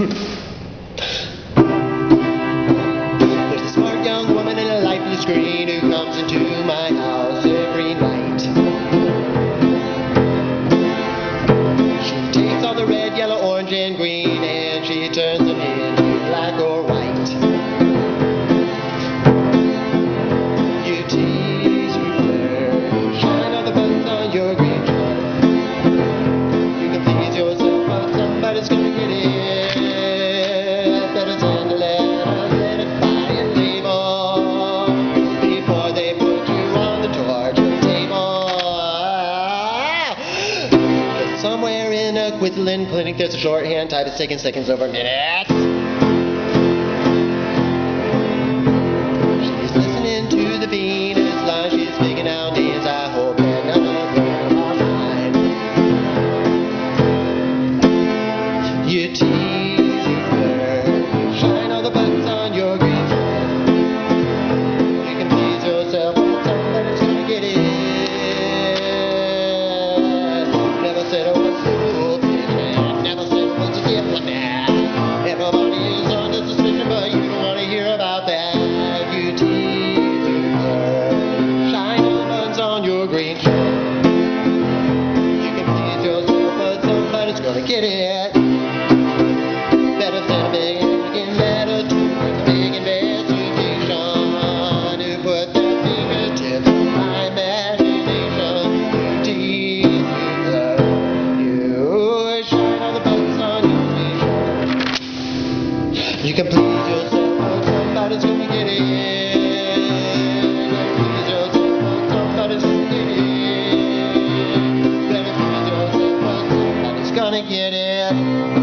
There's a smart young woman in a light blue screen who comes into my house every night. She takes all the red, yellow, orange, and green and she turns them into black or white. You tease, you flirt, shine all the buttons on your green shirt. You can please yourself, but somebody's gonna get it. Better send a letter, let it buy a label before they put you on the torture table. But somewhere in a Quitland clinic there's a shorthand type that's taking seconds over minutes. She's listening to the Venus line, she's making out names. I hope that none of them are mine. You tease, you flirt, shine all the buttons on your green shirt. You can please yourself, but somebody's gonna get it. Never said I was stupid, never said I was a diplomat. Everybody is under suspicion, but you don't want to hear about that. You tease, you flirt, shine all the buttons on your green shirt. You can please yourself, but somebody's gonna get it. Better send a big letter to a big investigation to put their fingertips on my imagination. You tease, you flirt, you shine all the buttons on your green shirt. You can please yourself, but somebody's gonna get it. Please yourself, but somebody's gonna get it. Better please yourself, but somebody's gonna get it.